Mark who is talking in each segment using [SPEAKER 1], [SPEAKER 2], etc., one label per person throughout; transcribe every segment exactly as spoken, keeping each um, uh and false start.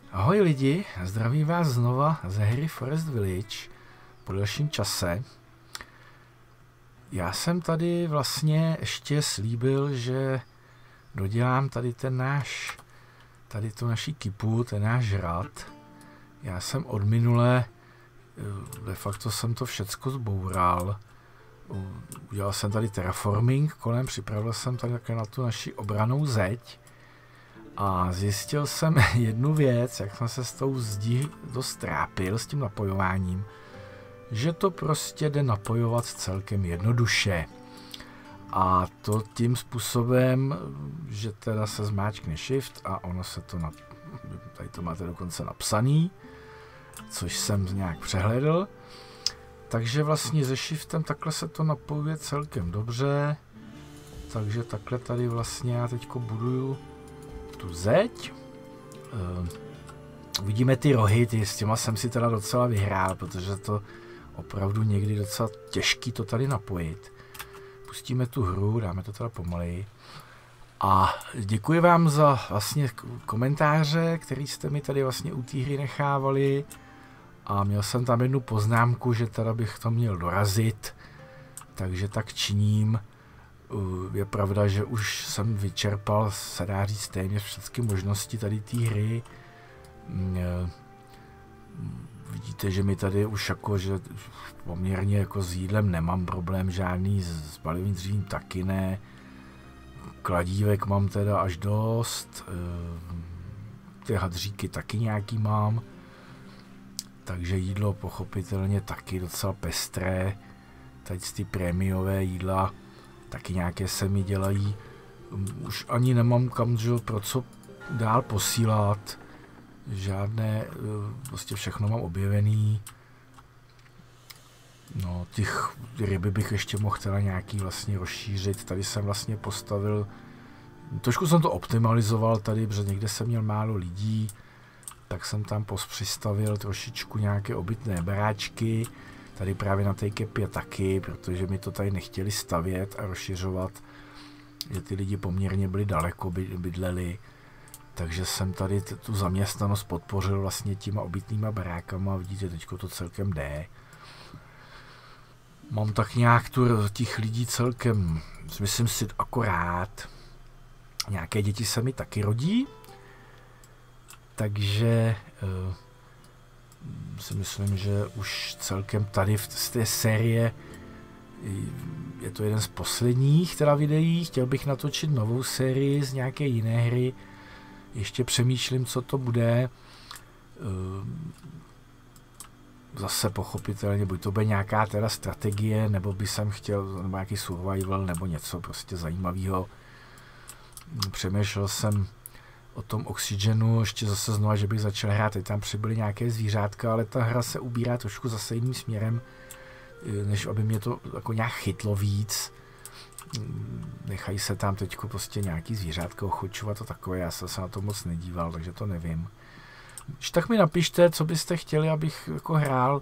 [SPEAKER 1] Ahoj lidi, zdravím vás znova ze hry Forest Village po delším čase. Já jsem tady vlastně ještě slíbil, že dodělám tady ten náš, tady tu naši kypu, ten náš hrad. Já jsem od minule, de facto jsem to všecko zboural. Udělal jsem tady terraforming kolem, připravil jsem tady také na tu naši obranou zeď. A zjistil jsem jednu věc, jak jsem se s tou zdí dost trápil, s tím napojováním, že to prostě jde napojovat celkem jednoduše. A to tím způsobem, že teda se zmáčkne shift a ono se to, na, tady to máte dokonce napsaný, což jsem nějak přehledl. Takže vlastně se shiftem takhle se to napojuje celkem dobře. Takže takhle tady vlastně já teďko buduju tu zeď. Uh, uvidíme ty rohy, ty, s těma jsem si teda docela vyhrál, protože to opravdu někdy docela těžký to tady napojit. Pustíme tu hru, dáme to teda pomaleji. A děkuji vám za vlastně komentáře, který jste mi tady vlastně u té hry nechávali. A měl jsem tam jednu poznámku, že teda bych to měl dorazit, takže tak činím. Je pravda, že už jsem vyčerpal, se dá říct, téměř všechny možnosti tady té hry. Vidíte, že mi tady už jako, že poměrně jako s jídlem nemám problém žádný, s palivým dřívím taky ne. Kladívek mám teda až dost, ty hadříky taky nějaký mám. Takže jídlo pochopitelně taky docela pestré. Tady ty prémiové jídla taky nějaké se mi dělají. Už ani nemám kam, že, pro co dál posílat. Žádné, prostě všechno mám objevený. No, těch ryby bych ještě mohl teda nějaký vlastně rozšířit. Tady jsem vlastně postavil, trošku jsem to optimalizoval tady, protože někde jsem měl málo lidí. Tak jsem tam přistavil trošičku nějaké obytné baráčky. Tady právě na té kepě taky, protože mi to tady nechtěli stavět a rozšiřovat, že ty lidi poměrně byli daleko, bydleli. Takže jsem tady tu zaměstnanost podpořil vlastně těma obytnýma barákama, vidíte, teďko to celkem jde. Mám tak nějak tu těch lidí celkem, myslím si, akorát. Nějaké děti se mi taky rodí, takže uh, si myslím, že už celkem tady v z té série je to jeden z posledních teda videí. Chtěl bych natočit novou sérii z nějaké jiné hry. Ještě přemýšlím, co to bude. Zase pochopitelně, buď to bude nějaká teda strategie, nebo by jsem chtěl nebo nějaký survival, nebo něco prostě zajímavého. Přemýšlel jsem o tom Oxygenu, ještě zase znova, že bych začal hrát, teď tam přibyly nějaké zvířátka, ale ta hra se ubírá trošku zase jiným směrem, než aby mě to jako nějak chytlo víc. Nechají se tam teď prostě nějaký zvířátka ochočovat a takové, já jsem se na to moc nedíval, takže to nevím. Když tak mi napište, co byste chtěli, abych jako hrál.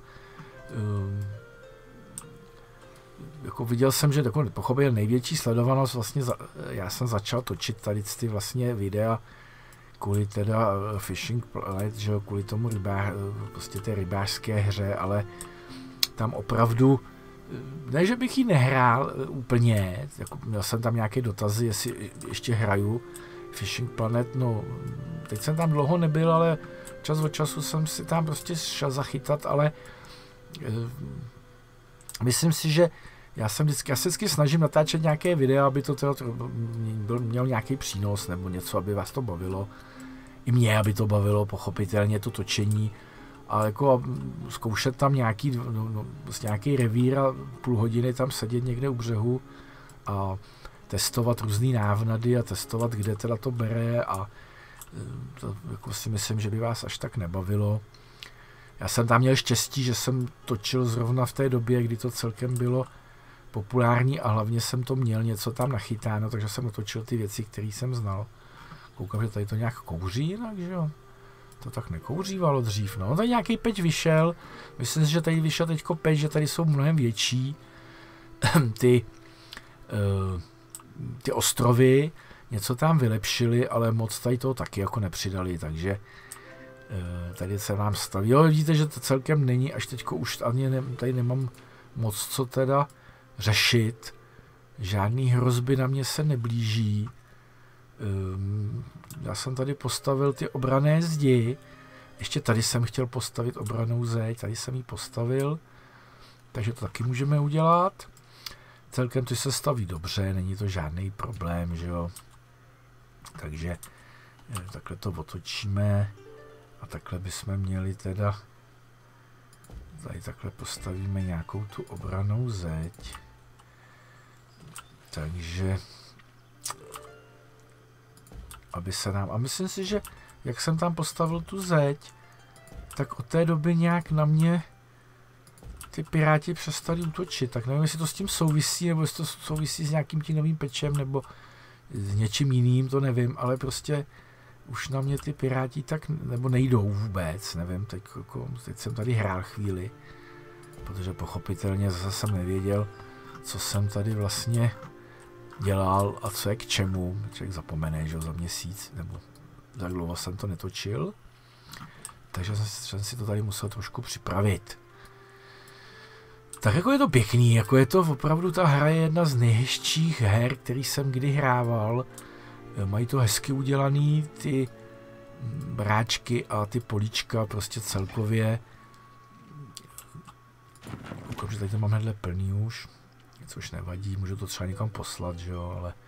[SPEAKER 1] Jako viděl jsem, že jako pochopil největší sledovanost, vlastně za, já jsem začal točit tady ty vlastně videa kvůli teda Fishing Planet, že jo, kvůli tomu rybář, prostě té rybářské hře, ale tam opravdu, ne, že bych ji nehrál úplně, jako měl jsem tam nějaké dotazy, jestli ještě hraju Fishing Planet, no teď jsem tam dlouho nebyl, ale čas od času jsem si tam prostě šel zachytat, ale myslím si, že já jsem vždycky, já se vždycky snažím natáčet nějaké videa, aby to teda byl, měl nějaký přínos nebo něco, aby vás to bavilo. I mě, aby to bavilo, pochopitelně to točení. A jako zkoušet tam nějaký, no, no, vlastně nějaký revír a půl hodiny tam sedět někde u břehu a testovat různý návnady a testovat, kde teda to bere a to jako si myslím, že by vás až tak nebavilo. Já jsem tam měl štěstí, že jsem točil zrovna v té době, kdy to celkem bylo populární a hlavně jsem to měl něco tam nachytáno, takže jsem otočil ty věci, které jsem znal. Koukám, že tady to nějak kouří jinak, že jo? To tak nekouřívalo dřív, no. Tady nějaký peč vyšel, myslím si, že tady vyšel teďko peč, že tady jsou mnohem větší ty, uh, ty ostrovy, něco tam vylepšili, ale moc tady toho taky jako nepřidali, takže Tady se nám staví. Jo, vidíte, že to celkem není, až teďko už ani ne, tady nemám moc co teda řešit. Žádný hrozby na mě se neblíží. Um, já jsem tady postavil ty obranné zdi. Ještě tady jsem chtěl postavit obranou zeď, tady jsem ji postavil. Takže to taky můžeme udělat. Celkem ty se staví dobře, není to žádný problém, že jo. Takže takhle to otočíme. A takhle bychom měli teda, tady takhle postavíme nějakou tu obranou zeď. Takže, aby se nám, a myslím si, že jak jsem tam postavil tu zeď, tak od té doby nějak na mě ty piráti přestali útočit. Tak nevím, jestli to s tím souvisí, nebo jestli to souvisí s nějakým tím novým pečem, nebo s něčím jiným, to nevím, ale prostě už na mě ty piráti tak, nebo nejdou vůbec, nevím, teď, jako, teď jsem tady hrál chvíli, protože pochopitelně zase jsem nevěděl, co jsem tady vlastně dělal a co je k čemu. Člověk zapomene, že za měsíc, nebo za dlouho jsem to netočil, takže jsem si to tady musel trošku připravit. Tak jako je to pěkný, jako je to opravdu, ta hra je jedna z nejhezčích her, který jsem kdy hrával. Mají to hezky udělaný, ty bráčky a ty políčka prostě celkově. Koukám, že tady to mám hnedle plný už, což nevadí, můžu to třeba někam poslat, že jo, ale...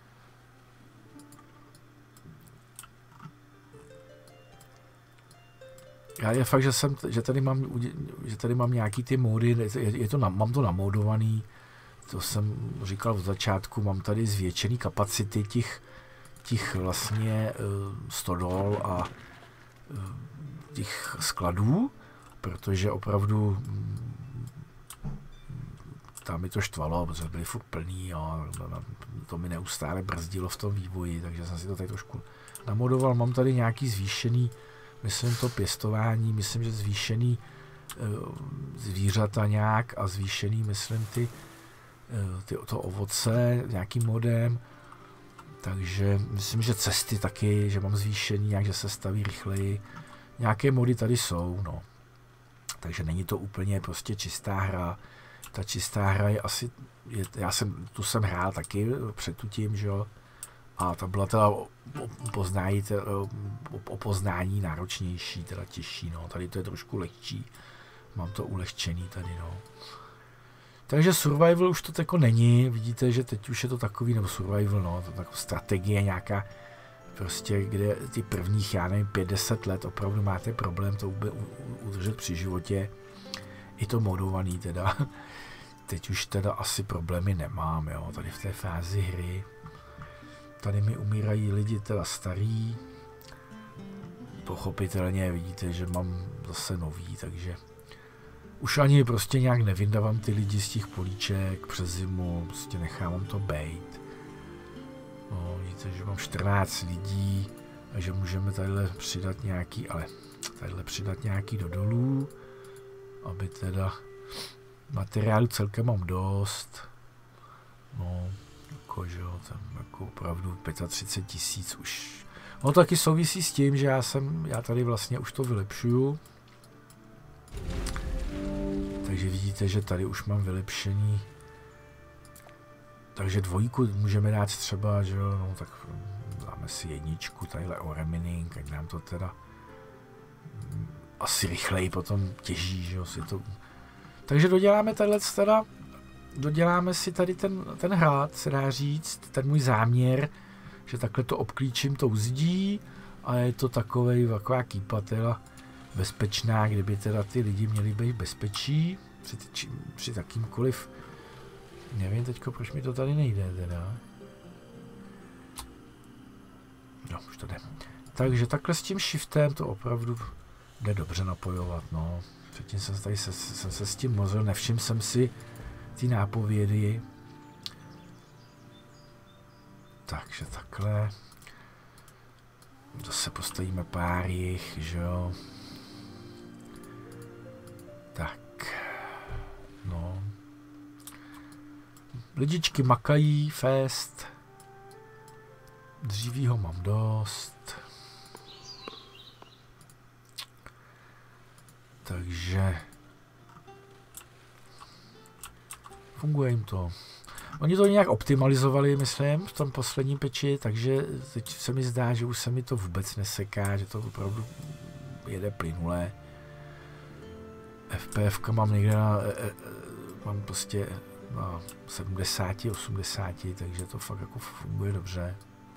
[SPEAKER 1] Já je fakt, že, jsem, že, tady mám, že tady mám nějaký ty módy, je, je to na, mám to namódovaný, to jsem říkal od začátku, mám tady zvětšený kapacity těch těch vlastně uh, stodol a uh, těch skladů, protože opravdu um, tam mi to štvalo, protože byly furt plný a to mi neustále brzdilo v tom vývoji, takže jsem si to tady trošku namodoval. Mám tady nějaký zvýšený, myslím to pěstování, myslím, že zvýšený uh, zvířata nějak a zvýšený, myslím, ty, uh, ty to ovoce nějakým modem. Takže myslím, že cesty taky, že mám zvýšení, nějak, že se staví rychleji. Nějaké mody tady jsou, no. Takže není to úplně prostě čistá hra. Ta čistá hra je asi, je, já jsem, tu jsem hrál taky před tu tím, že jo. A ta byla teda o, o, poznání, o, o poznání náročnější, teda těžší, no. Tady to je trošku lehčí. Mám to ulehčený tady, no. Takže survival už to jako není, vidíte, že teď už je to takový, nebo survival, no, to taková strategie nějaká, prostě, kde ty prvních, já nevím, pět deset let opravdu máte problém to udržet při životě, i to modovaný teda, teď už teda asi problémy nemám, jo, tady v té fázi hry, tady mi umírají lidi teda starý, pochopitelně vidíte, že mám zase nový, takže už ani prostě nějak nevyndávám ty lidi z těch políček přes zimu, prostě nechávám to bejt. No, vidíte, že mám čtrnáct lidí a že můžeme tadyhle přidat nějaký, ale tadyhle přidat nějaký do dolů, aby teda materiálu celkem mám dost. No, jako, že jo, tam jako opravdu třicet pět tisíc už. No taky souvisí s tím, že já jsem, já tady vlastně už to vylepšuju. Takže vidíte, že tady už mám vylepšení. Takže dvojku můžeme dát třeba, že jo, no tak dáme si jedničku, tadyhle oremining, ať nám to teda asi rychleji potom těží, že jo, si to... Takže doděláme tadyhle teda, doděláme si tady ten, ten hrad, se dá říct, ten můj záměr, že takhle to obklíčím tou zdí a je to takovej, taková kýpa teda bezpečná, kdyby teda ty lidi měli být bezpečí při, či, při takýmkoliv, nevím teďko, proč mi to tady nejde teda. No, už to jde. Takže takhle s tím shiftem to opravdu jde dobře napojovat, no. Předtím jsem, tady se, jsem se s tím mozil, nevšiml jsem si ty nápovědy. Takže takhle. Zase postavíme pár jich, že jo. Tak. No. Lidičky makají, fest. Dřívího mám dost. Takže funguje jim to. Oni to nějak optimalizovali, myslím, v tom posledním peči, takže teď se mi zdá, že už se mi to vůbec neseká, že to opravdu jede plynulé. F P F mám někde na, mám prostě na sedmdesát, osmdesát, takže to fakt jako funguje dobře.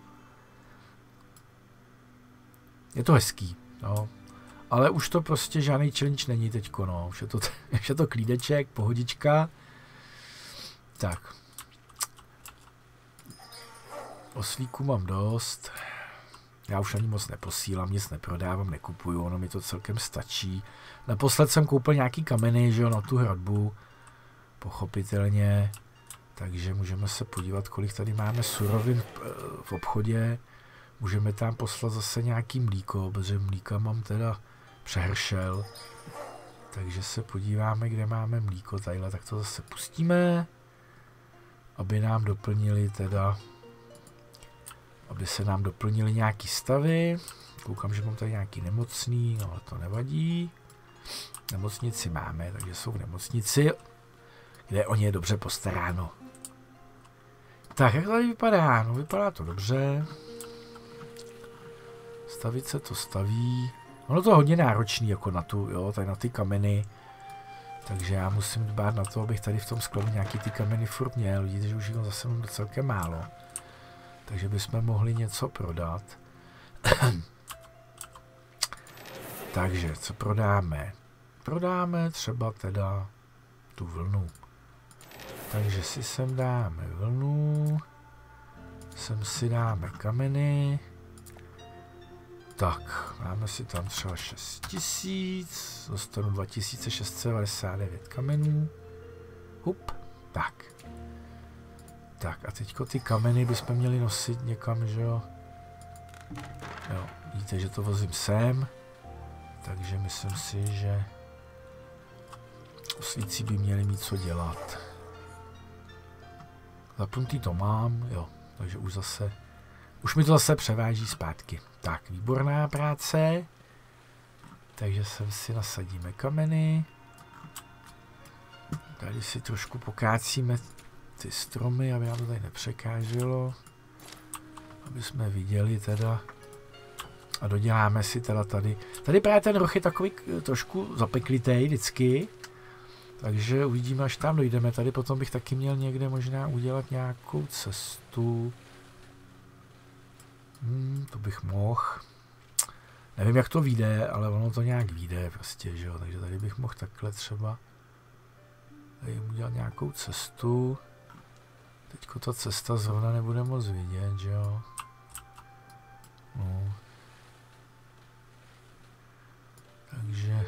[SPEAKER 1] Je to hezký, no. Ale už to prostě žádný challenge není teďko, no. Už je to, už je to klídeček, pohodička. Tak. Oslíku mám dost. Já už ani moc neposílám, nic neprodávám, nekupuju, ono mi to celkem stačí. Naposled jsem koupil nějaký kameny, že jo, na tu hradbu. Pochopitelně. Takže můžeme se podívat, kolik tady máme surovin v obchodě. Můžeme tam poslat zase nějaký mlíko, protože mlíka mám teda přehršel. Takže se podíváme, kde máme mlíko tadyhle, tak to zase pustíme. Aby nám doplnili teda, aby se nám doplnili nějaký stavy. Koukám, že mám tady nějaký nemocný, no ale to nevadí. Nemocnici máme, takže jsou v nemocnici, kde o ně je dobře postaráno. Tak, jak to tady vypadá? No, vypadá to dobře. Stavit se to staví. Ono to je hodně náročný, jako na tu, jo, tady na ty kameny. Takže já musím dbát na to, abych tady v tom skladu nějaký ty kameny furt měl. Vidíte, že už jich zase mám celkem málo. Takže bychom mohli něco prodat. Takže, co prodáme? Prodáme třeba teda tu vlnu. Takže si sem dáme vlnu. Sem si dáme kameny. Tak, máme si tam třeba šest tisíc, dostanu dva tisíce šest set devadesát devět kamenů. Hup, tak. Tak a teďko ty kameny bychom měli nosit někam, že jo. Jo, vidíte, že to vozím sem. Takže myslím si, že oslíci by měli mít co dělat. Zapnutý to mám, jo, takže už zase, už mi to zase převáží zpátky. Tak, výborná práce. Takže sem si nasadíme kameny. Tady si trošku pokácíme ty stromy, aby nám to tady nepřekáželo. Aby jsme viděli teda. A doděláme si teda tady. Tady právě ten roh je takový trošku zapeklitej vždycky. Takže uvidíme, až tam dojdeme. Tady potom bych taky měl někde možná udělat nějakou cestu. Hmm, to bych mohl. Nevím, jak to vyjde, ale ono to nějak vyjde prostě, že jo. Takže tady bych mohl takhle třeba tady udělat nějakou cestu. Teďko ta cesta zrovna nebude moc vidět, že jo. No. Takže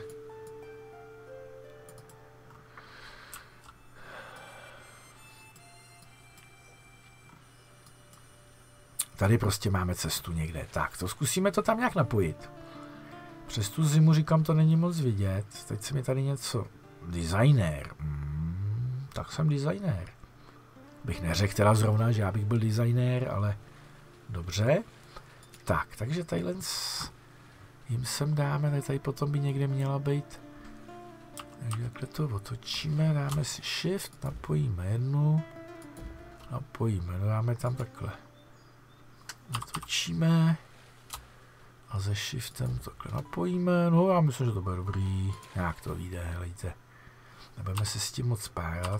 [SPEAKER 1] tady prostě máme cestu někde. Tak, to zkusíme to tam nějak napojit. Přes tu zimu říkám, to není moc vidět. Teď se mi tady něco... Designér. Hmm, tak jsem designér. Bych neřekl teda zrovna, že já bych byl designér, ale dobře. Tak, takže tadyhle jim sem dáme, tady potom by někde měla být. Takže takhle to otočíme, dáme si shift, napojíme jednu, napojíme, dáme tam takhle. Natočíme a se shiftem takhle napojíme, no já myslím, že to bude dobrý, jak to vyjde, helejte. Nebudeme se s tím moc párat.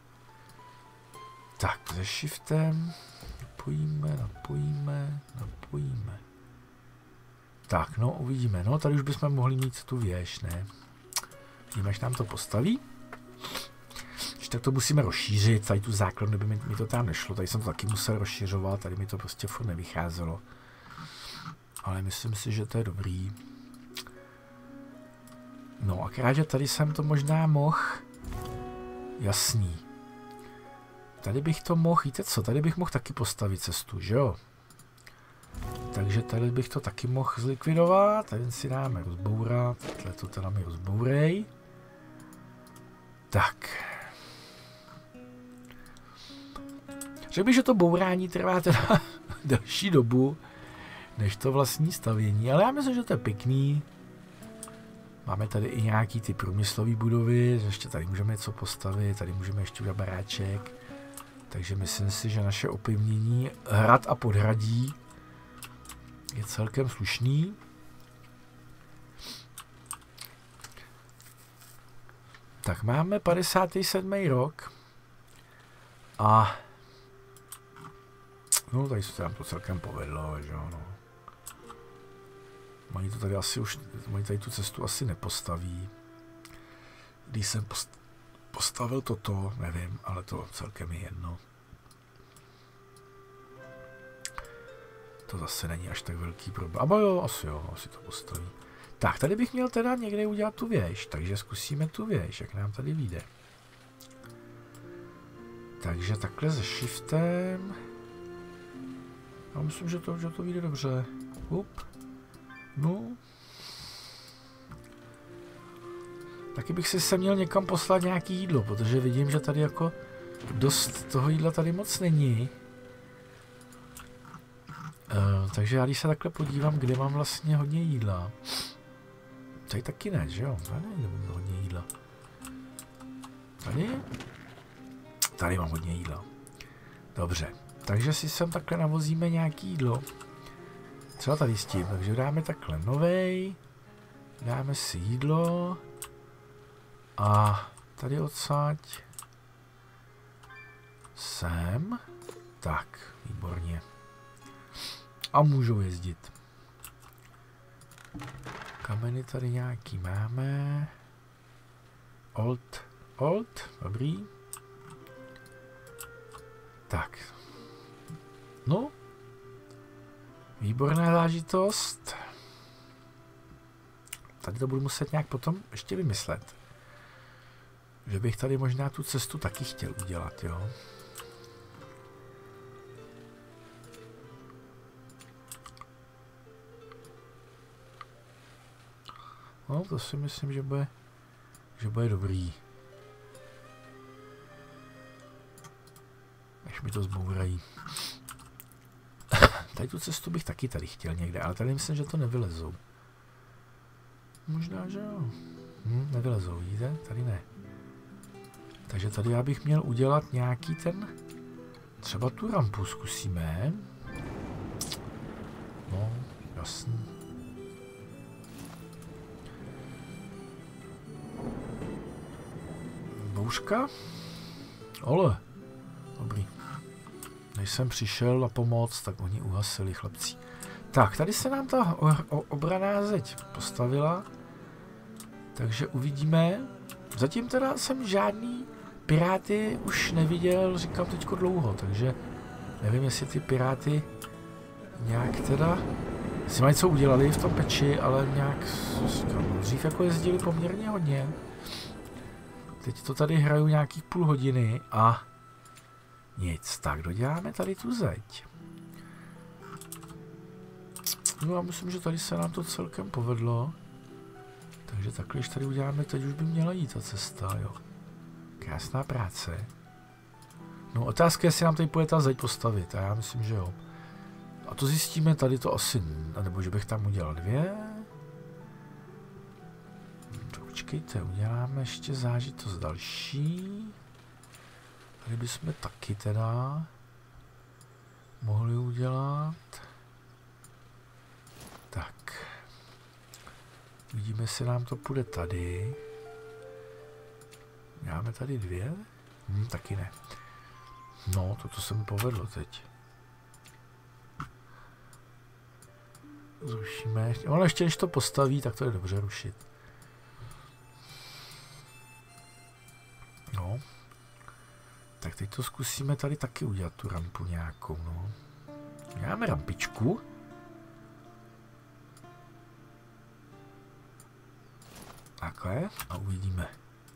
[SPEAKER 1] Tak, se shiftem napojíme, napojíme, napojíme. Tak, no uvidíme, no tady už bychom mohli mít tu věž, ne? Vidíme, až nám to postaví. Tak to musíme rozšířit, tady tu základnu, by mi, mi to tam nešlo, tady jsem to taky musel rozšiřovat, tady mi to prostě furt nevycházelo. Ale myslím si, že to je dobrý. No akorát, že tady jsem to možná mohl, jasný. Tady bych to mohl, víte co, tady bych mohl taky postavit cestu, že jo? Takže tady bych to taky mohl zlikvidovat, tady si dáme rozbourat, takhle to teda mi rozbourej. Tak. Řekl bych, že to bourání trvá teda delší dobu, než to vlastní stavění, ale já myslím, že to je pěkný. Máme tady i nějaký ty průmyslové budovy, ještě tady můžeme něco postavit, tady můžeme ještě udělat baráček. Takže myslím si, že naše opevnění hrad a podhradí je celkem slušný. Tak máme padesátý sedmý rok a no tady se nám to celkem povedlo, že jo, no. Oni to tady asi už, oni tady tu cestu asi nepostaví. Když jsem post, postavil toto, nevím, ale to celkem je jedno. To zase není až tak velký problém. Abo jo, asi jo, asi to postaví. Tak, tady bych měl teda někde udělat tu věž, takže zkusíme tu věž, jak nám tady vyjde. Takže takhle se shiftem. Já myslím, že to, že to vyjde dobře. Up. No. Taky bych si se měl někam poslat nějaký jídlo, protože vidím, že tady jako dost toho jídla tady moc není. Uh, takže já když se takhle podívám, kde mám vlastně hodně jídla. Tady taky ne, že jo? Tady kde mám hodně jídla. Tady? Tady mám hodně jídla. Dobře, takže si sem takhle navozíme nějaký jídlo. Třeba tady s tím, takže dáme takhle novej. Dáme si jídlo. A tady odsaď. Sem. Tak, výborně. A můžou jezdit. Kameny tady nějaký máme. Old. Old. Dobrý. Tak. No. Výborná zážitost. Tady to budu muset nějak potom ještě vymyslet. Že bych tady možná tu cestu taky chtěl udělat, jo. No, to si myslím, že bude, že bude dobrý. Než mi to zbourají. Tady tu cestu bych taky tady chtěl někde, ale tady myslím, že to nevylezou. Možná, že jo. Hm, nevylezou, vidíte? Tady ne. Takže tady já bych měl udělat nějaký ten... Třeba tu rampu zkusíme. No, jasný. Bouřka? Ole. Dobrý. Než jsem přišel na pomoc, tak oni uhasili, chlapci. Tak, tady se nám ta obraná zeď postavila. Takže uvidíme. Zatím teda jsem žádný piráty už neviděl, říkám teďko dlouho, takže nevím, jestli ty piráty nějak teda si mají co udělali v tom peči, ale nějak říkám, dřív jako jezdili poměrně hodně. Teď to tady hraju nějakých půl hodiny a nic. Tak, doděláme tady tu zeď. No já myslím, že tady se nám to celkem povedlo. Takže takhle, když tady uděláme, teď už by měla jít ta cesta, jo. Krásná práce. No otázka je, jestli nám tady půjde ta zeď postavit, a já myslím, že jo. A to zjistíme tady to asi, nebo že bych tam udělal dvě. Počkejte, uděláme ještě zážitost další. Tady bychom taky teda mohli udělat. Tak. Vidíme, jestli nám to půjde tady. Máme tady dvě? Hm, taky ne. No, toto se mi povedlo teď. Zrušíme. Ono ještě, když to postaví, tak to je dobře rušit. No. Tak teď to zkusíme tady taky udělat, tu rampu nějakou, no. Máme rampičku. Takhle a uvidíme.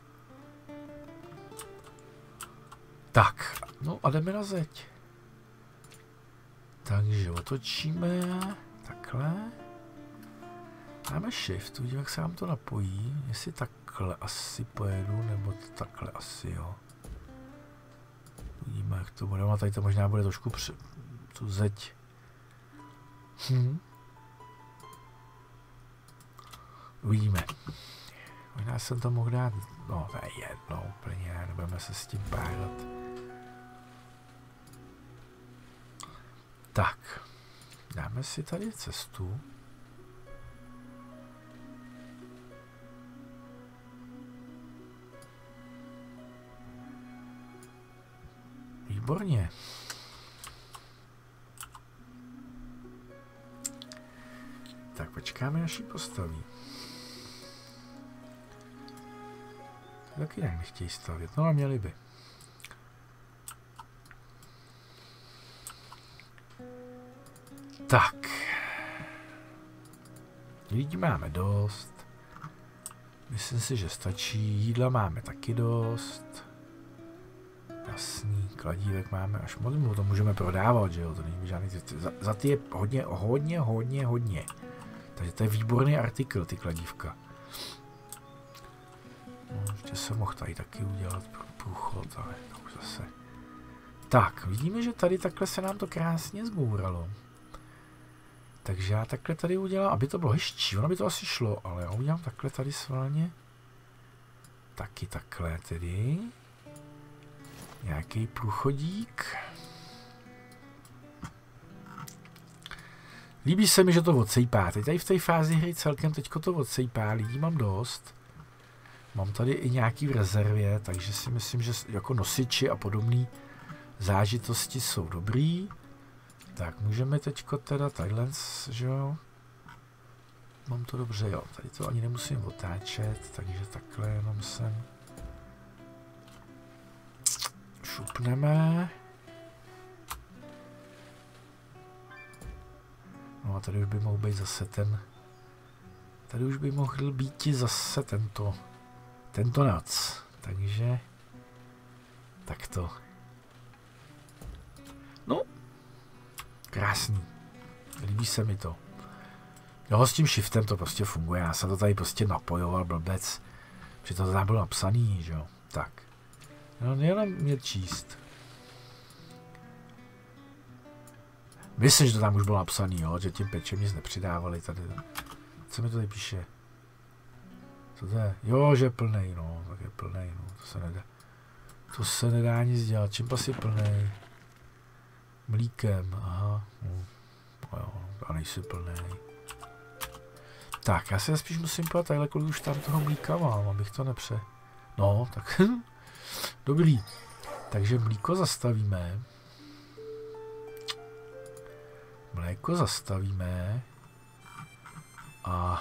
[SPEAKER 1] Tak, no a jdeme na zeď. Takže otočíme takhle. Dáme shift, uvidíme, jak se nám to napojí. Jestli takhle asi pojedu, nebo takhle asi, jo. Uvidíme, jak to bude. A tady to možná bude trošku při... tu zeď. Hm. Uvidíme. Možná jsem to mohl dát, no to je jedno úplně, nebudeme se s tím párat. Tak, dáme si tady cestu. Výborně. Tak počkáme, až ji postaví. Taky nějak nechtějí stavět, no a měli by. Tak. Lidí máme dost. Myslím si, že stačí. Jídla máme taky dost. Jasný, kladívek máme až moc, to můžeme prodávat, že jo, to není žádný, za, za ty je hodně, hodně, hodně, hodně. Takže to je výborný artikl, ty kladívka. No, ještě jsem mohl tady taky udělat průchod, ale to už zase. Tak, vidíme, že tady takhle se nám to krásně zbouralo. Takže já takhle tady udělám, aby to bylo hezčí, ono by to asi šlo, ale já udělám takhle tady svalně. Taky takhle tedy. Nějaký průchodík. Líbí se mi, že to odsejpá. Teď tady v té fázi hry celkem teďko to odsejpá, lidí mám dost. Mám tady i nějaký v rezervě, takže si myslím, že jako nosiči a podobné zážitosti jsou dobrý. Tak můžeme teďko teda tadyhle, že jo. Mám to dobře, jo. Tady to ani nemusím otáčet, takže takhle jenom sem šupneme. No a tady už by mohl být zase ten, tady už by mohl být zase tento, tento noc. Takže, takto. No, krásný. Líbí se mi to. Jo, s tím shiftem to prostě funguje. Já jsem to tady prostě napojoval, blbec. Přitom to tam bylo napsaný, že jo. Tak. No, jenom mě číst. Myslím, že to tam už bylo napsaný, jo, že tím pečem nic nepřidávali tady. Co mi to tady píše? Co to je? Jo, že je plnej, no, tak je plnej, no, to se nedá. To se nedá nic dělat, čím pas je plnej? Mlíkem, aha, no, jo, a nejsi plnej. Tak, já se spíš musím pát takhle, kolik už tam toho mlíka mám, abych to nepře... No, tak... Dobrý. Takže mlíko zastavíme. Mléko zastavíme. A...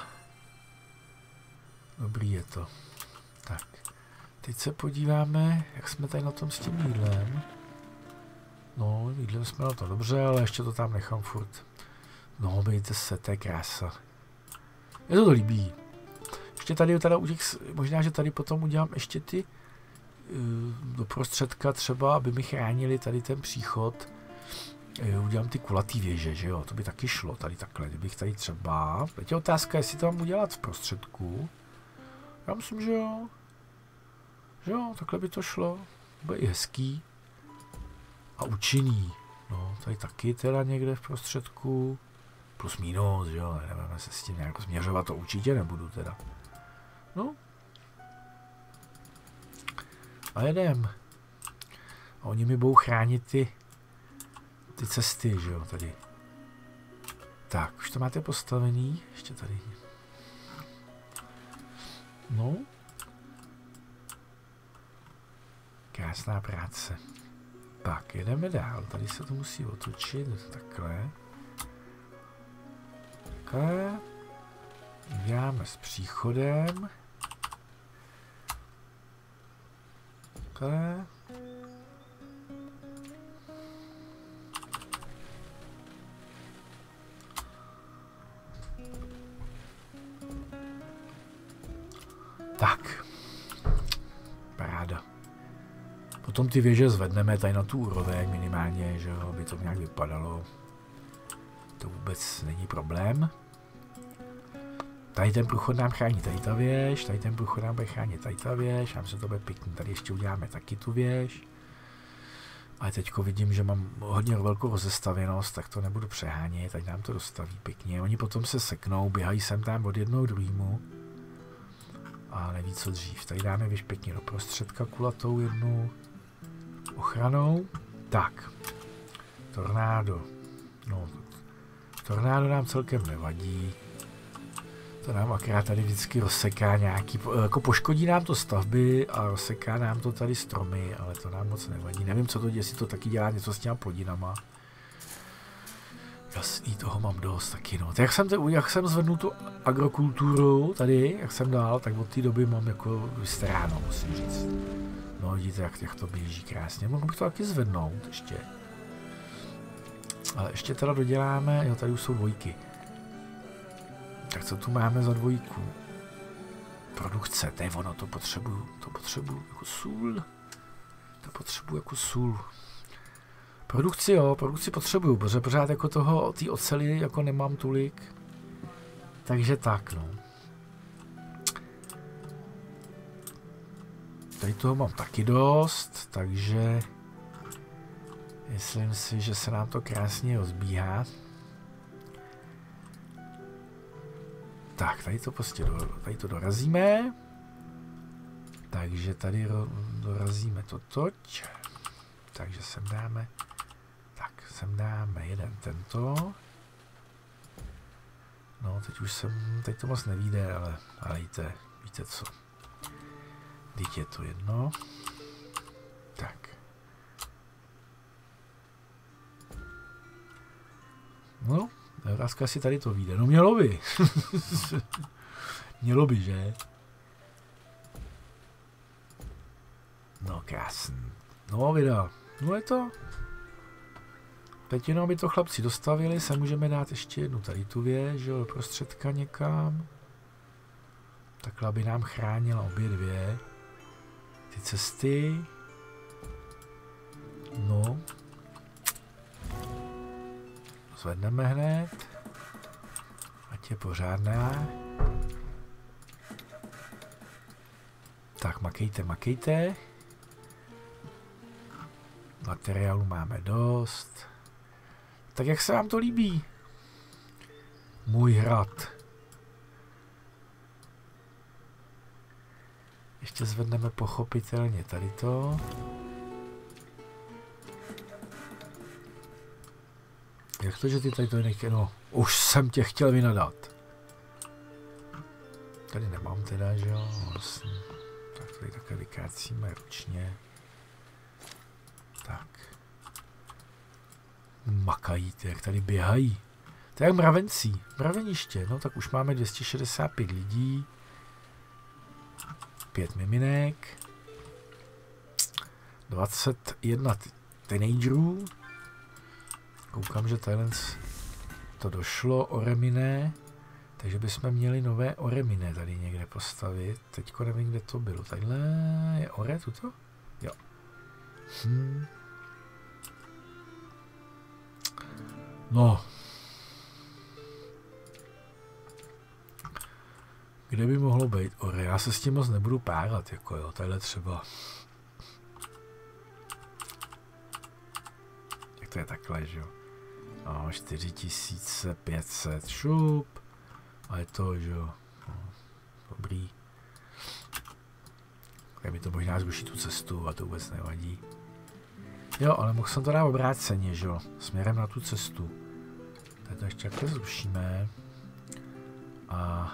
[SPEAKER 1] Dobrý je to. Tak. Teď se podíváme, jak jsme tady na tom s tím jídlem. No, jídlem jsme na to dobře, ale ještě to tam nechám furt. No, bejte se, to je krása. Mně to to líbí. Ještě tady teda u těch, možná, že tady potom udělám ještě ty do prostředka třeba, aby mi chránili tady ten příchod. Udělám ty kulatý věže, že jo, to by taky šlo tady takhle, kdybych tady třeba, teď je otázka, jestli to mám udělat v prostředku. Já myslím, že jo. Že jo, takhle by to šlo. Bude i hezký. A účinný. No, tady taky teda někde v prostředku. Plus minus, že jo, nebudeme se s tím nějak směřovat, to určitě nebudu teda. No. A jedem. A oni mi budou chránit ty, ty cesty, že jo, tady. Tak, už to máte postavený, ještě tady. No. Krásná práce. Tak, jedeme dál, tady se to musí otočit, takhle. Takhle. Děláme s příchodem. Takhle. Tak. Paráda. Potom ty věže zvedneme tady na tu úroveň minimálně, že jo, aby to nějak vypadalo. To vůbec není problém. Tady ten průchod nám chrání tady ta věž, tady ten průchod nám bude chránit tady ta věž, nám se to bude pěkný, tady ještě uděláme taky tu věž. Ale teďko vidím, že mám hodně velkou rozestavěnost, tak to nebudu přehánět, teď nám to dostaví pěkně. Oni potom se seknou, běhají sem tam od jednoho k druhému. a neví co dřív. Tady dáme věž pěkně do prostředka kulatou jednu ochranou. Tak, tornádo. No, tornádo nám celkem nevadí. To nám akorát tady vždycky rozseká nějaký, jako poškodí nám to stavby a rozseká nám to tady stromy, ale to nám moc nevadí. Nevím, co to dělá, jestli to taky dělá něco s těma plodinama. Jasný, toho mám dost taky, no. Tak jak jsem, te, jak jsem zvednul tu agrokulturu tady, jak jsem dal, tak od té doby mám jako vystaráno, musím říct. No vidíte, jak, jak to běží krásně. Mohl bych to taky zvednout ještě. Ale ještě teda doděláme, jo, tady už jsou dvojky. Tak co tu máme za dvojku? Produkce, to je ono, to potřebuju, to potřebuju jako sůl. To potřebuju jako sůl. Produkci jo, produkci potřebuju, protože pořád jako toho, té oceli jako nemám tolik. Takže tak, no. Tady toho mám taky dost, takže myslím si, že se nám to krásně rozbíhá. Tak, tady to prostě do, tady to dorazíme. Takže tady ro, dorazíme totoč. Takže sem dáme, tak sem dáme jeden tento. No, teď už jsem, teď to moc nevíde, ale, ale víte, víte co. Teď je to jedno. Tak. No, otázka, jestli tady to vyjde. No mělo by. Mělo by, že? No krásný. No vida. No je to. Teď jenom by to chlapci dostavili, se můžeme dát ještě jednu tady tu věž, že jo, do prostředka někam. Takhle by nám chránila obě dvě. Ty cesty. No. Zvedneme hned. Ať je pořádná. Tak makejte, makejte. Materiálu máme dost. Tak jak se vám to líbí? Můj hrad. Ještě zvedneme pochopitelně tady to. Jak to, že ty tady to nechtějí? No, už jsem tě chtěl vynadat. Tady nemám teda, že jo? Vlastně. Tak tady takhle vykácíme ručně. Tak. Makají, ty, jak tady běhají. To je jak mravencí. Mraveniště. No tak už máme dvě stě šedesát pět lidí. Pět miminek. dvacet jedna teenagerů. Koukám, že tady to došlo, oreminé. Takže bychom měli nové oreminé tady někde postavit. Teďko nevím, kde to bylo. Tadyhle je ore, tuto? Jo. Hm. No. Kde by mohlo být ore? Já se s tím moc nebudu párat, jako jo, tadyhle třeba. Jak to je takhle, že jo? No, čtyři tisíce pět set, šup. A je to, že jo. No, dobrý. Tak mi to možná zruší tu cestu a to vůbec nevadí. Jo, ale mohl jsem to dát obráceně, že jo, směrem na tu cestu. Tady to ještě takhle zrušíme. A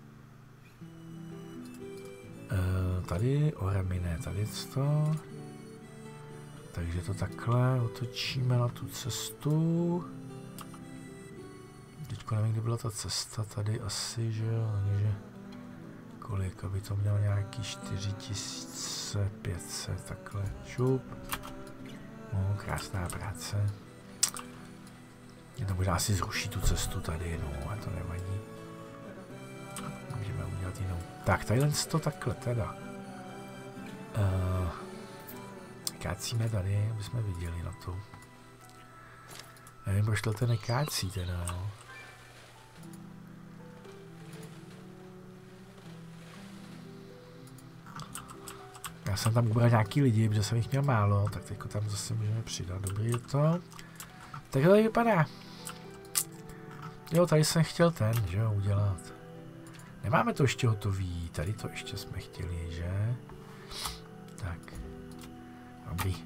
[SPEAKER 1] e, tady oremine, tady to. Takže to takhle otočíme na tu cestu. Teďko nevím, kde byla ta cesta, tady asi, že jo, takže kolik, aby to mělo nějaký čtyři tisíce pět set, takhle, šup. No, krásná práce. Je to možná si zruší tu cestu tady, no, a to nevadí. Můžeme udělat jinou. Tak, tadyhle to takhle teda. Uh, kácíme tady, aby jsme viděli na to. Nevím, proč to nekácí teda, no. Já jsem tam ubral nějaký lidi, protože jsem jich měl málo, tak teďko tam zase můžeme přidat. Dobrý je to. Takhle to vypadá. Jo, tady jsem chtěl ten, že jo, udělat. Nemáme to ještě hotový, tady to ještě jsme chtěli, že? Tak. Dobrý.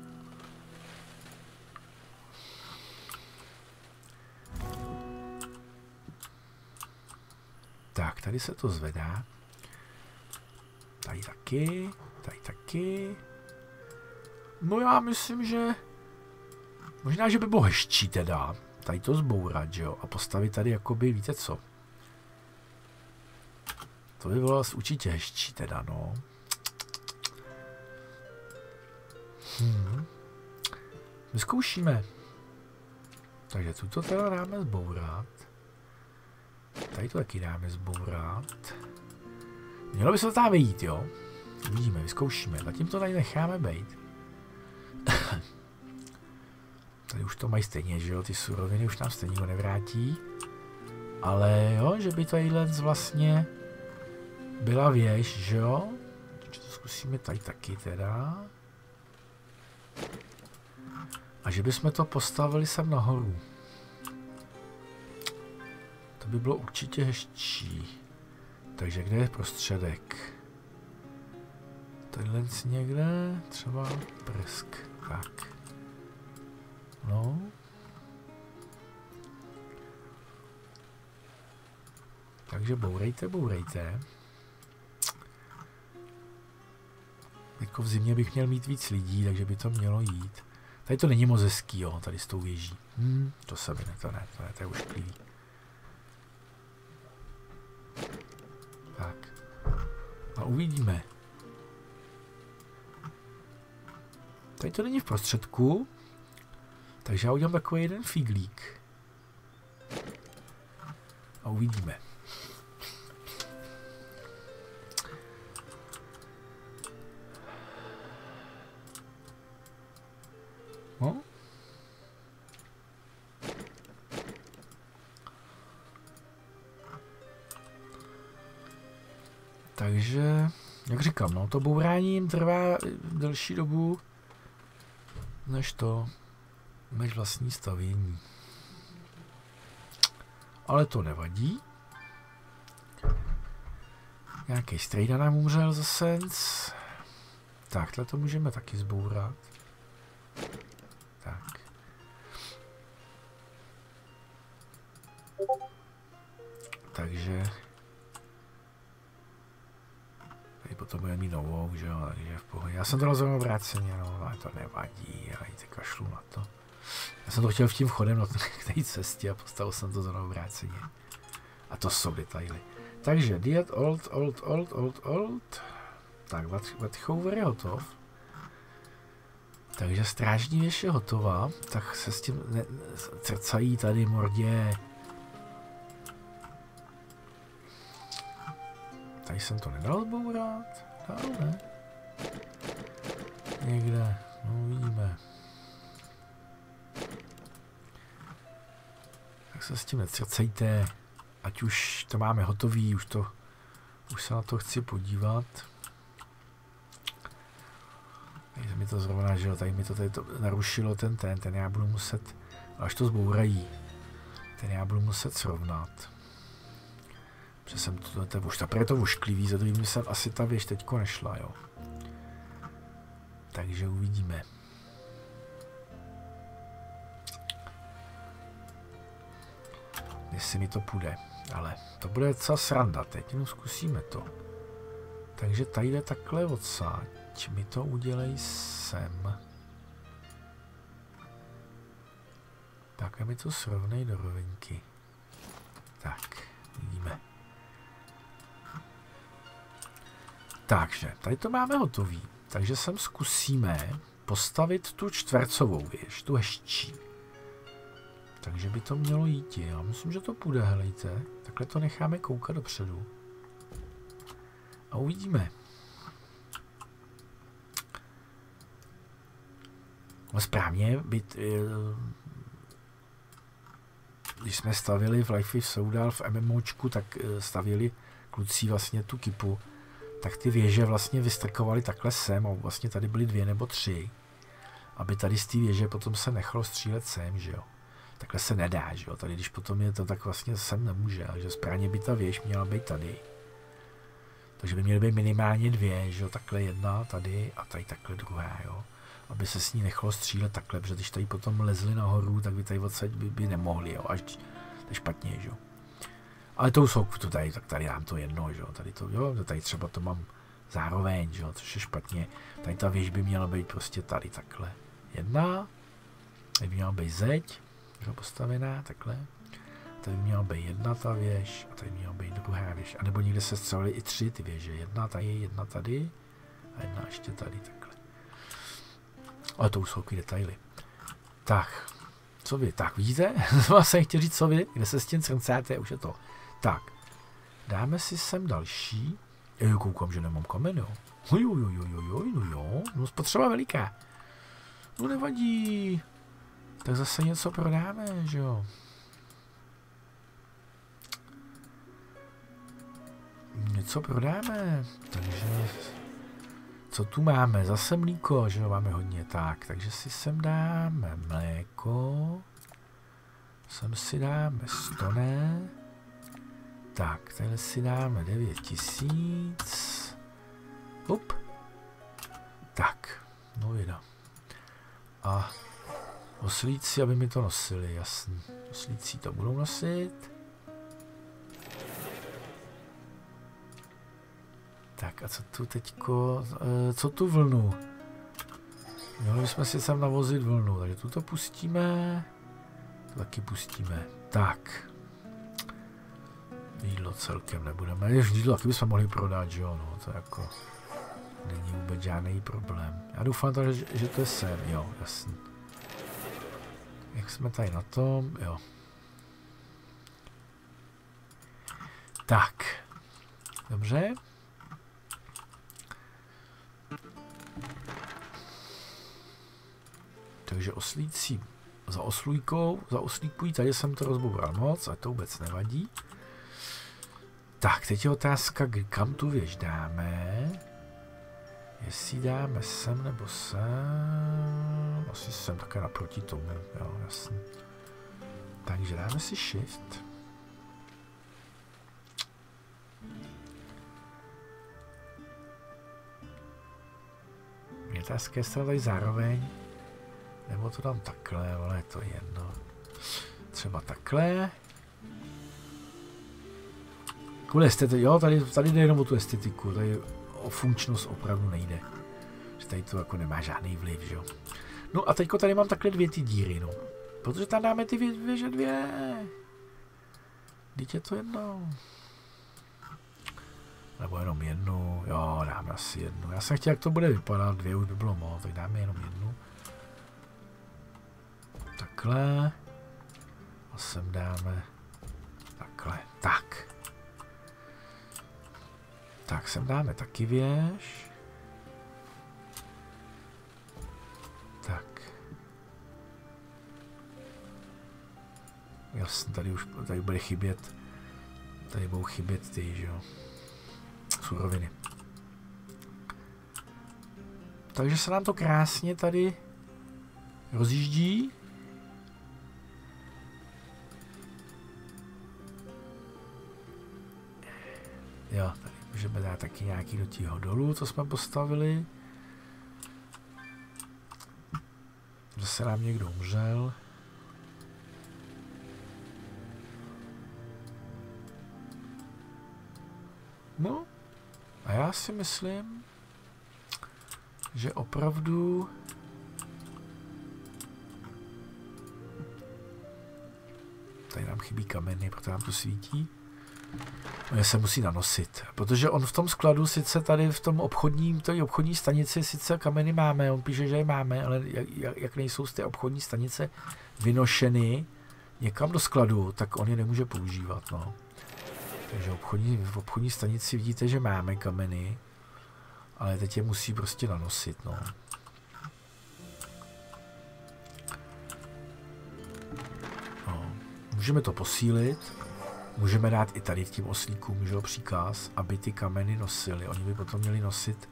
[SPEAKER 1] Tak, tady se to zvedá. Tady taky, tady taky. No já myslím, že možná, že by bylo hezčí teda tady to zbourat, že jo, a postavit tady jakoby, víte co? To by bylo určitě hezčí teda, no. Hmm. Vyzkoušíme. Takže tuto teda dáme zbourat. Tady to taky dáme zbourat. Mělo by se to tam vejít, jo? Uvidíme, vyzkoušíme. Zatím to tady necháme bejt. Tady už to mají stejně, že jo? Ty suroviny už nám stejně ho nevrátí. Ale jo, že by tadyhle vlastně byla věž, že jo? Takže to zkusíme tady taky teda. A že bychom to postavili sem nahoru. To by bylo určitě hezčí. Takže kde je prostředek? Tadyhle někde, třeba prsk. Tak. No. Takže bourejte, bourejte. Jako v zimě bych měl mít víc lidí, takže by to mělo jít. Tady to není moc hezký, jo, tady s tou věží. Hmm, to se mi ne, to ne, to ne, to je ošklivý. Tak. A uvidíme. Tady to není v prostředku, takže já udělám takový jeden figlík. A uvidíme. No. Takže, jak říkám, no, to bourání jim trvá delší dobu, než to, než vlastní stavění. Ale to nevadí. Nějaký strejda nám umřel zase. Takhle to můžeme taky zbourat. Tak. Takže tady potom budeme mít novou, že jo, takže v pohodě. Já jsem to rozhodl vráceně, no, ale to nevadí, já jít kašlu na to. Já jsem to chtěl v tím vchodem na té cestě a postavil jsem to znovu vráceně. A to jsou detaily. Takže diet, old, old, old, old, old. Tak, Vatchover je hotov. Takže strážní věž je hotová, tak se s tím ne, crcají tady mordě. Tady jsem to nedal zbourat, dál ne. Někde, no uvidíme. Tak se s tím necrcejte, ať už to máme hotový, už to, už se na to chci podívat. Tady mi to zrovna, že jo, tady mi to tady to narušilo ten ten, ten já budu muset, až to zbourají, ten já budu muset srovnat. Protože jsem to, to, už teprve to vošklivý, za druhým jsem asi ta věž teďko nešla, jo. Takže uvidíme. Jestli mi to půjde, ale to bude docela sranda teď, jenom zkusíme to. Takže tadyhle takhle odsáď mi to udělej sem. Tak a mi to srovnej do rovinky. Tak, vidíme. Takže, tady to máme hotový. Takže sem zkusíme postavit tu čtvercovou věž, tu hezčí. Takže by to mělo jít. Já myslím, že to půjde, helejte. Takhle to necháme koukat dopředu. A uvidíme. No správně, byt, když jsme stavili v Life is Soudal v MMOčku, tak stavili kluci vlastně tu kipu, tak ty věže vlastně vystrkovaly takhle sem a vlastně tady byly dvě nebo tři, aby tady z té věže potom se nechalo střílet sem, že jo. takhle se nedá, že jo, tady když potom je to, tak vlastně sem nemůže, že správně by ta věž měla být tady. Takže by měly být minimálně dvě, že jo, takhle jedna tady a tady takhle druhá, jo. Aby se s ní nechalo střílet takhle, protože když tady potom lezli nahoru, tak by tady odsaď by, by nemohli, jo, až to je špatně, že jo. Ale tou jsou to tady, tak tady dám to jedno, že jo, tady to, jo, tady třeba to mám zároveň, že jo, což je špatně. Tady ta věž by měla být prostě tady takhle. Jedna, tady by měla být zeď, že jo, postavená, takhle. Tady by měla být jedna ta věž a tady by měla být druhá věž. A nebo někde se střelily i tři ty věže. Jedna tady, jedna tady a jedna ještě tady, takhle. Ale to už jsou takový detaily. Tak, co vy? Tak, vidíte? Vás jsem chtěl říct, co vy? Kde se s tím srncáte, už je to. Tak, dáme si sem další. Jo, koukám, že nemám kamen, jo. Jo, jo, jo, jo, jo, no jo, no spotřeba veliká. No nevadí. Tak zase něco prodáme, že jo. Něco prodáme, takže co tu máme? Zase mlíko, že jo, máme hodně, tak, takže si sem dáme mléko, sem si dáme stoné, tak, tady si dáme devět tisíc, up, tak, no vida. A oslíci, aby mi to nosili, jasný, oslíci to budou nosit. Tak a co tu teďko, co tu vlnu? Měli bychom si sem navozit vlnu, takže tu to pustíme, to taky pustíme. Tak. Jídlo celkem nebudeme, ještě jídlo taky bychom mohli prodat, že jo, no, to jako není vůbec žádný problém. Já doufám to, že, že to je sem, jo, jasný. Jak jsme tady na tom, jo. Tak. Dobře. Takže oslíci za oslíkou, za oslíkují, tady jsem to rozboural moc, a to vůbec nevadí. Tak, teď je otázka, kam tu věž dáme. Jestli dáme sem nebo sem. Asi sem také naproti tomu, jo, jasný. Takže dáme si shift. Je otázka, jestli tady zároveň. Nebo to dám takhle, ale je to jedno. Třeba takhle. Kvůli estetiku, jo, tady, tady jde jenom o tu estetiku, tady o funkčnost opravdu nejde. Že tady to jako nemá žádný vliv, že jo. No a teďko tady mám takhle dvě ty díry, no. Protože tam dáme ty věže dvě. Vždyť je to jedno. Nebo jenom jednu, jo, dáme asi jednu. Já jsem chtěl, jak to bude vypadat, dvě už by bylo moc, tak dáme jenom jednu. Takhle. A sem dáme takhle. Tak. Tak sem dáme taky věž. Tak. Jasně, tady už tady bude chybět. Tady budou chybět ty, že jo. Suroviny. Takže se nám to krásně tady rozjíždí. Jo, tady můžeme dát taky nějaký do tího dolů, co jsme postavili. Zase nám někdo umřel. No, a já si myslím, že opravdu tady nám chybí kameny, protože nám to svítí. No, se musí nanosit, protože on v tom skladu sice tady v tom obchodním, tady obchodní stanici sice kameny máme, on píše, že je máme, ale jak, jak nejsou z té obchodní stanice vynošeny někam do skladu, tak on je nemůže používat, no. Takže obchodní, v obchodní stanici vidíte, že máme kameny, ale teď je musí prostě nanosit, no. no. Můžeme to posílit, můžeme dát i tady tím oslíkům, že jo, příkaz, aby ty kameny nosili. Oni by potom měli nosit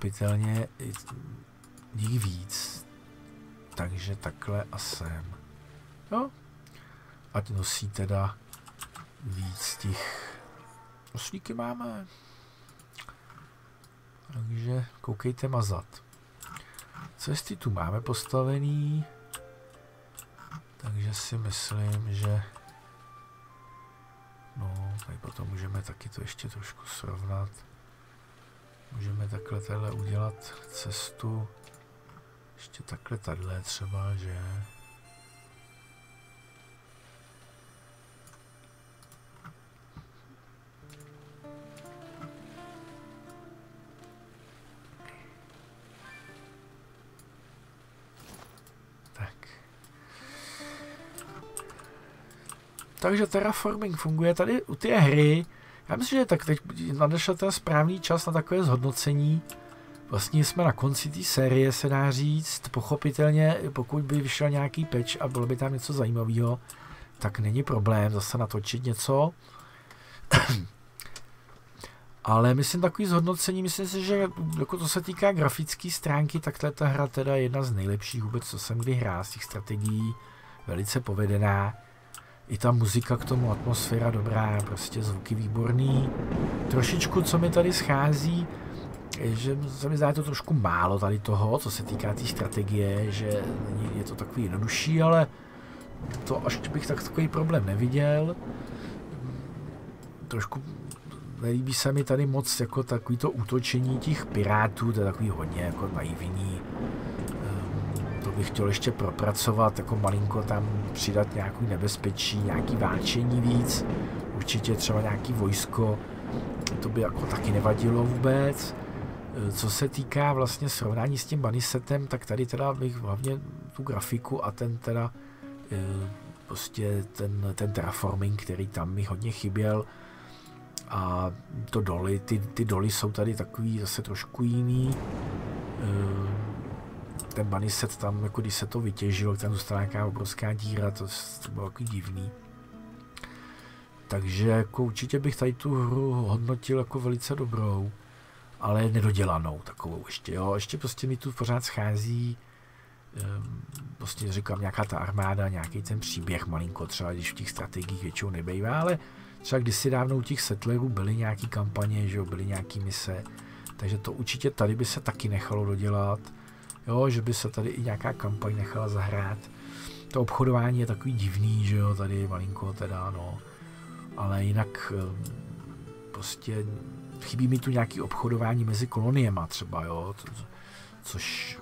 [SPEAKER 1] pochopitelně jich víc. Takže takhle a sem. Jo? Ať nosí teda víc těch oslíky máme. Takže koukejte mazat. Cesty tu máme postavený. Takže si myslím, že no, tady potom můžeme taky to ještě trošku srovnat. Můžeme takhle tadyhle udělat cestu. Ještě takhle tadyhle třeba, že Takže terraforming funguje tady u té hry. Já myslím, že tak teď nadešel ten správný čas na takové zhodnocení. Vlastně jsme na konci té série, se dá říct. Pochopitelně, pokud by vyšel nějaký patch a bylo by tam něco zajímavého, tak není problém zase natočit něco. Ale myslím takový zhodnocení, myslím si, že jako to se týká grafické stránky, tak ta hra teda je jedna z nejlepších vůbec, co jsem kdy hrál z těch strategií. Velice povedená. I ta muzika k tomu, atmosféra dobrá, prostě zvuky výborný. Trošičku, co mi tady schází, je, že se mi zdá to trošku málo tady toho, co se týká té tý strategie, že je to takový jednodušší, ale to až bych tak takový problém neviděl. Trošku nelíbí se mi tady moc jako takový to útočení těch pirátů, to je takový hodně jako naivní. To bych chtěl ještě propracovat, jako malinko tam přidat nějaký nebezpečí, nějaký válčení víc, určitě třeba nějaký vojsko, to by jako taky nevadilo vůbec. Co se týká vlastně srovnání s tím Banisetem, tak tady teda bych hlavně tu grafiku a ten teda prostě ten, ten terraforming, který tam mi hodně chyběl, a to doly, ty, ty doly jsou tady takový zase trošku jiný. Ten Baniset tam, jako když se to vytěžilo, tam zůstala nějaká obrovská díra, to, to bylo takový divný. Takže jako určitě bych tady tu hru hodnotil jako velice dobrou, ale nedodělanou takovou ještě, jo. Ještě prostě mi tu pořád schází, prostě říkám, nějaká ta armáda, nějaký ten příběh malinko, třeba když v těch strategiích většinou nebejvá, ale třeba kdysi dávno u těch settlerů byly nějaký kampaně, že jo, byly nějaký mise, takže to určitě tady by se taky nechalo dodělat. Jo, že by se tady i nějaká kampaň nechala zahrát. To obchodování je takový divný, že jo, tady malinko teda, no. Ale jinak prostě chybí mi tu nějaký obchodování mezi koloniema třeba, jo, což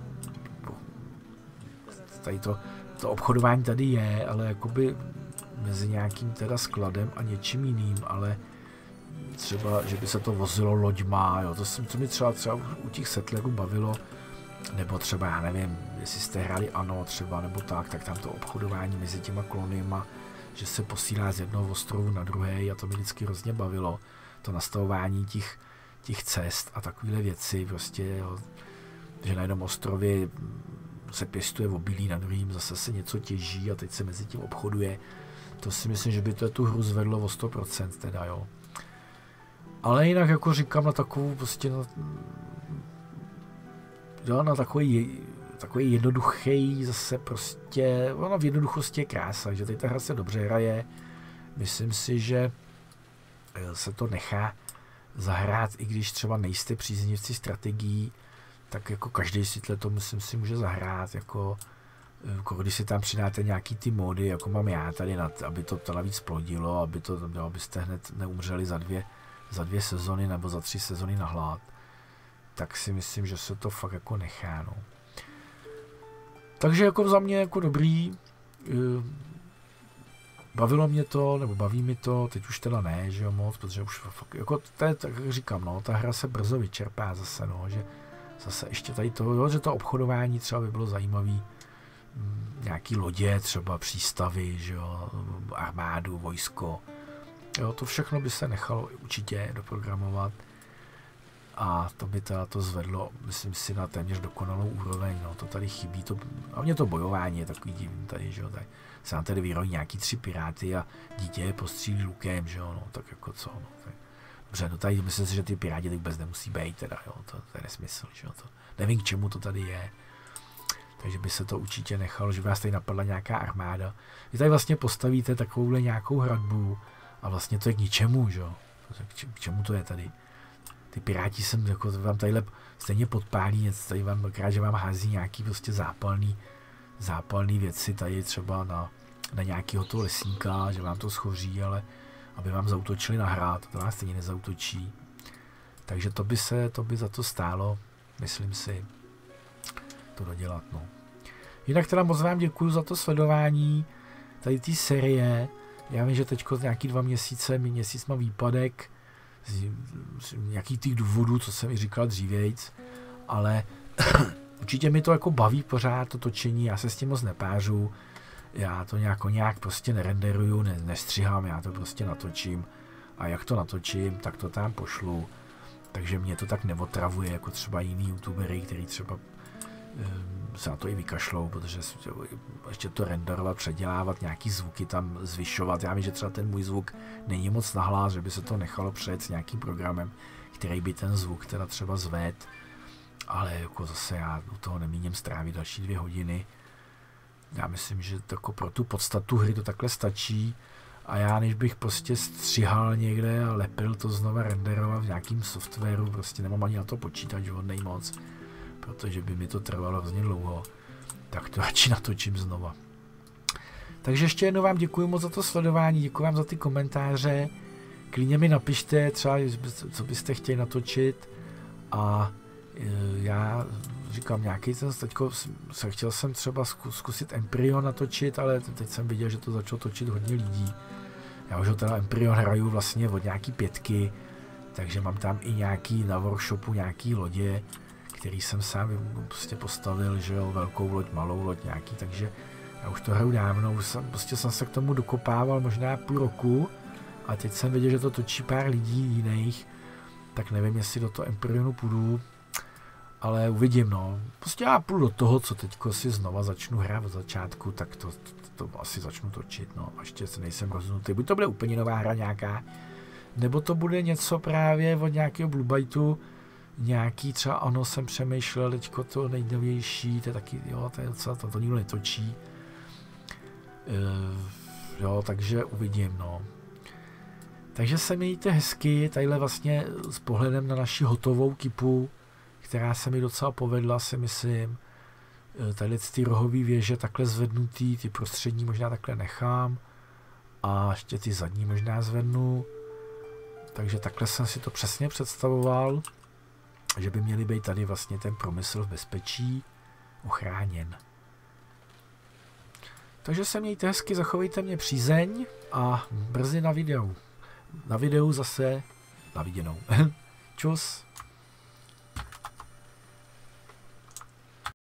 [SPEAKER 1] tady to, to obchodování tady je, ale jakoby mezi nějakým teda skladem a něčím jiným, ale třeba, že by se to vozilo loďma, jo, to, to mi třeba, třeba u těch settlerů bavilo. Nebo třeba, já nevím, jestli jste hráli ANO třeba, nebo tak, tak tam to obchodování mezi těma koloniema, že se posílá z jednoho ostrovu na druhé a to mi vždycky hrozně bavilo. To nastavování těch, těch cest a takovéhle věci, prostě, jo, že na jednom ostrově se pěstuje obilí, na druhým zase se něco těží a teď se mezi tím obchoduje. To si myslím, že by to tu hru zvedlo o sto procent teda, jo. Ale jinak jako říkám na takovou prostě na, jo, na takový, takový jednoduchý zase prostě, ono v jednoduchosti je krása, že tady ta hra se dobře hraje. Myslím si, že se to nechá zahrát, i když třeba nejste příznivci strategií, tak jako každý si to myslím si může zahrát, jako, jako když si tam přidáte nějaký ty módy, jako mám já tady, nad, aby to to navíc plodilo, aby to, jo, abyste hned neumřeli za dvě, za dvě sezony nebo za tři sezony na hlad, tak si myslím, že se to fakt jako nechá, no. Takže jako za mě jako dobrý, bavilo mě to, nebo baví mi to, teď už teda ne, že jo, moc, protože už fakt, jako to je, tak říkám, no, ta hra se brzo vyčerpá zase, no, že zase ještě tady to, jo, že to obchodování třeba by bylo zajímavý, nějaký lodě, třeba přístavy, že jo, armádu, vojsko, jo, to všechno by se nechalo určitě doprogramovat a to by teda to zvedlo, myslím si, na téměř dokonalou úroveň, no, to tady chybí, to, a mě to bojování je takový divný tady, že jo, tady se nám tady vyrojí nějaký tři piráty a dítě je postřílí lukem, že jo, no, tak jako co, no, tak, dobře, no tady myslím si, že ty piráti vůbec nemusí být, teda, jo, to, to je nesmysl, že jo, to, nevím, k čemu to tady je. takže by se to určitě nechalo, že by vás tady napadla nějaká armáda. Vy tady vlastně postavíte takovouhle nějakou hradbu a vlastně to je k ničemu, že jo? K čemu to je tady? Ty piráti jsem, jako vám tadyhle stejně podpálí, tady vám krát, že vám hází nějaký prostě zápalný, zápalný věci tady třeba na, na nějakýho toho lesníka, že vám to schoří, ale aby vám zautočili na hrad, to vás stejně nezautočí. Takže to by se, to by za to stálo, myslím si, to dodělat, no. Jinak teda moc vám děkuji za to sledování tady té série. Já vím, že teďko nějaký dva měsíce, měsíc mám výpadek z, z nějakých těch důvodů, co jsem i říkal dřívějc, ale určitě mi to jako baví pořád to točení, já se s tím moc nepářu, já to nějak, nějak prostě nerenderuju, ne, nestřihám, já to prostě natočím a jak to natočím, tak to tam pošlu, takže mě to tak neotravuje jako třeba jiný youtubery, který třeba se na to i vykašlou, protože ještě to renderovat, předělávat, nějaký zvuky tam zvyšovat. Já vím, že třeba ten můj zvuk není moc nahlas, že by se to nechalo přejet s nějakým programem, který by ten zvuk teda třeba zved, ale jako zase já u toho nemíním strávit další dvě hodiny. Já myslím, že to jako pro tu podstatu hry to takhle stačí a já než bych prostě střihal někde a lepil to znova renderovat v nějakým softwaru, prostě nemám ani na to počítač, žodnej moc, protože by mi to trvalo hrozně dlouho, tak to radši natočím znova. Takže ještě jednou vám děkuji moc za to sledování, děkuji vám za ty komentáře, klidně mi napište třeba, co byste chtěli natočit a já říkám nějaký ten, teďko chtěl jsem třeba zkusit Empyrion natočit, ale teď jsem viděl, že to začalo točit hodně lidí. Já už ho teda Empyrion hraju vlastně od nějaký pětky, takže mám tam i nějaký na workshopu nějaký lodě, který jsem sám prostě postavil, že jo, velkou loď, malou loď nějaký, takže já už to hraju dávno, už jsem, prostě jsem se k tomu dokopával možná půl roku a teď jsem viděl, že to točí pár lidí jiných, tak nevím, jestli do toho Empyrionu půjdu, ale uvidím, no. Prostě já půjdu do toho, co teďko si znova začnu hrát od začátku, tak to, to, to asi začnu točit, no. A ještě se nejsem rozhodnutý, buď to bude úplně nová hra nějaká, nebo to bude něco právě od nějakého Blue Byteu, nějaký třeba, ano, jsem přemýšlel, teďko to nejnovější, to je taky, jo, to je docela, to, to nikdo netočí. E, jo, takže uvidím, no. Takže se mějte hezky, tadyhle vlastně s pohledem na naši hotovou kipu, která se mi docela povedla, si myslím. Tady ty rohové věže takhle zvednutý, ty prostřední možná takhle nechám a ještě ty zadní možná zvednu. Takže takhle jsem si to přesně představoval, že by měly být tady vlastně ten průmysl v bezpečí ochráněn. Takže se mějte hezky, zachovejte mě přízeň a brzy na videu. Na videu zase na viděnou. Čus.